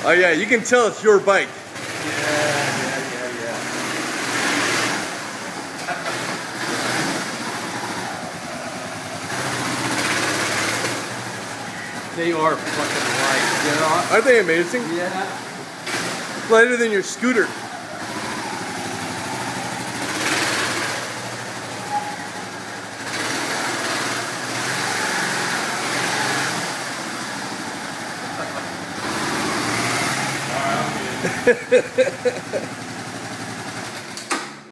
Oh yeah, you can tell it's your bike. Yeah. They are fucking light, you know? Aren't they amazing? Yeah. Lighter than your scooter. All right, I'm good.